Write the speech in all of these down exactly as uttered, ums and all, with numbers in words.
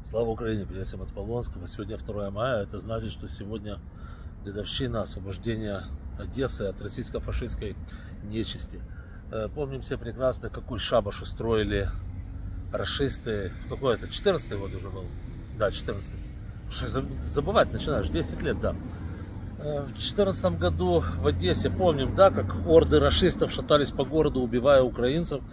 Слава Украине, привет всем от Полонского. Сегодня второе мая, это значит, что сегодня годовщина освобождения Одессы от российско-фашистской нечисти. Помним все прекрасно, какой шабаш устроили рашисты. Какой это? четырнадцатый год уже был? Да, четырнадцатый. Забывать начинаешь, десять лет, да. В четырнадцатом году в Одессе, помним, да, как орды рашистов шатались по городу, убивая украинцев.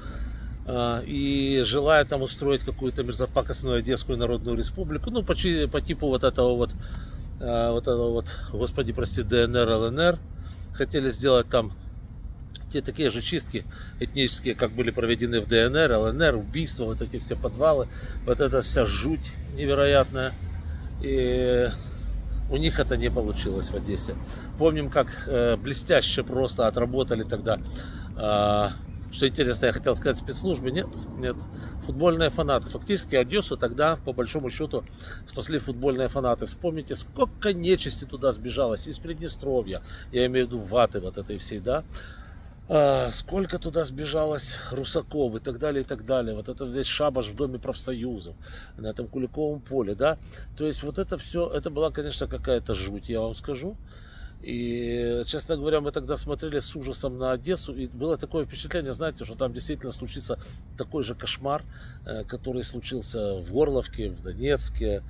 И желая там устроить какую-то мерзопакостную Одесскую Народную Республику, ну, по, по типу вот этого вот, вот этого вот, господи, прости, ДНР, ЛНР, хотели сделать там те такие же чистки этнические, как были проведены в ДНР, ЛНР, убийства, вот эти все подвалы, вот эта вся жуть невероятная. И у них это не получилось в Одессе. Помним, как блестяще просто отработали тогда. Что интересно, я хотел сказать, спецслужбы, нет, нет, футбольные фанаты. Фактически Одессу тогда, по большому счету, спасли футбольные фанаты. Вспомните, сколько нечисти туда сбежалось из Приднестровья, я имею в виду ваты вот этой всей, да, а, сколько туда сбежалось русаков и так далее, и так далее. Вот это весь шабаш в Доме профсоюзов, на этом Куликовом поле, да. То есть вот это все, это была, конечно, какая-то жуть, я вам скажу. И, честно говоря, мы тогда смотрели с ужасом на Одессу, и было такое впечатление, знаете, что там действительно случится такой же кошмар, который случился в Горловке, в Донецке,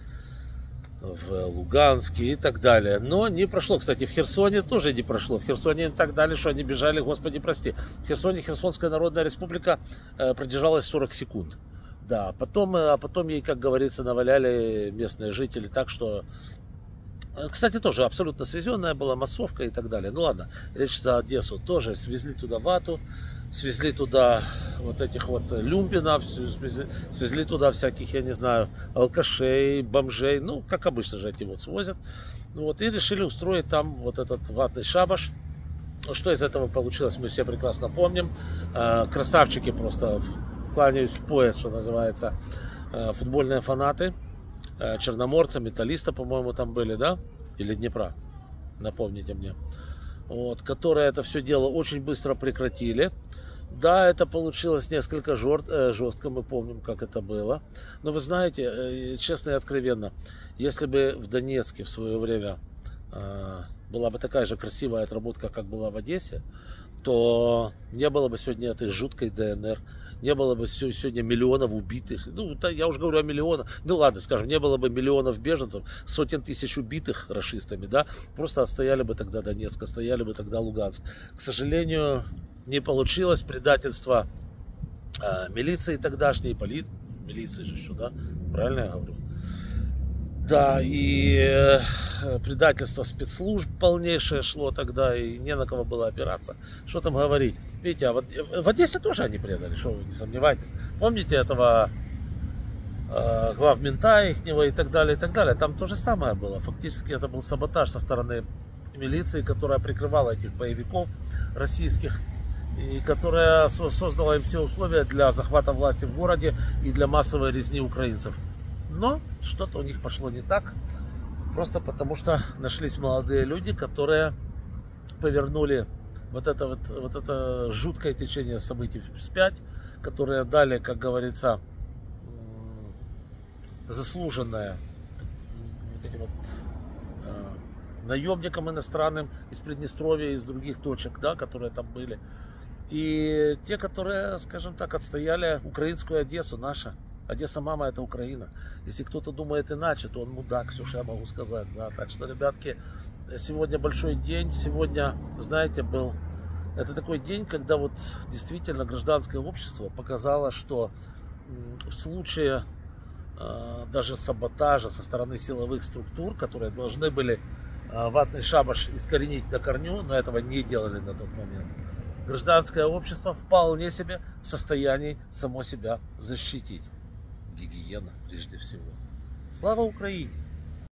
в Луганске и так далее. Но не прошло, кстати, в Херсоне тоже не прошло. В Херсоне им так дали, что они бежали, господи, прости. В Херсоне Херсонская Народная Республика продержалась сорок секунд. Да, потом, а потом ей, как говорится, наваляли местные жители, так что... Кстати, тоже абсолютно свезенная была массовка и так далее. Ну ладно, речь за Одессу. Тоже свезли туда вату, свезли туда вот этих вот люмпинов, свезли, свезли туда всяких, я не знаю, алкашей, бомжей. Ну, как обычно же эти вот свозят. Ну, вот, и решили устроить там вот этот ватный шабаш. Что из этого получилось, мы все прекрасно помним. Красавчики просто, кланяюсь в пояс, что называется, футбольные фанаты. Черноморца, Металлиста, по-моему, там были, да? Или Днепра, напомните мне. Вот, которые это все дело очень быстро прекратили. Да, это получилось несколько жестко, мы помним, как это было. Но вы знаете, честно и откровенно, если бы в Донецке в свое время была бы такая же красивая отработка, как была в Одессе, то не было бы сегодня этой жуткой ДНР, не было бы сегодня миллионов убитых, ну, я уже говорю о миллионах, ну ладно, скажем, не было бы миллионов беженцев, сотен тысяч убитых рашистами, да, просто отстояли бы тогда Донецк, отстояли бы тогда Луганск. К сожалению, не получилось, предательство э, милиции тогдашней, поли... милиции же еще, да, правильно я говорю? Да, и э, предательство спецслужб полнейшее шло тогда, и не на кого было опираться. Что там говорить? Видите, а вот в Одессе тоже они предали, что вы не сомневайтесь. Помните этого э, главмента ихнего и так далее, и так далее. Там то же самое было. Фактически это был саботаж со стороны милиции, которая прикрывала этих боевиков российских, и которая создала им все условия для захвата власти в городе и для массовой резни украинцев. Но что-то у них пошло не так, просто потому что нашлись молодые люди, которые повернули вот это, вот, вот это жуткое течение событий вспять, которые дали, как говорится, заслуженное вот этим вот, э, наемникам иностранным из Приднестровья, из других точек, да, которые там были. И те, которые, скажем так, отстояли украинскую Одессу, наша. Одесса, мама, это Украина. Если кто-то думает иначе, то он мудак, все, что я могу сказать. Да? Так что, ребятки, сегодня большой день. Сегодня, знаете, был... Это такой день, когда вот действительно гражданское общество показало, что в случае э, даже саботажа со стороны силовых структур, которые должны были э, ватный шабаш искоренить на корню, но этого не делали на тот момент, гражданское общество вполне себе в состоянии само себя защитить. Гигиена прежде всего. Слава Украине!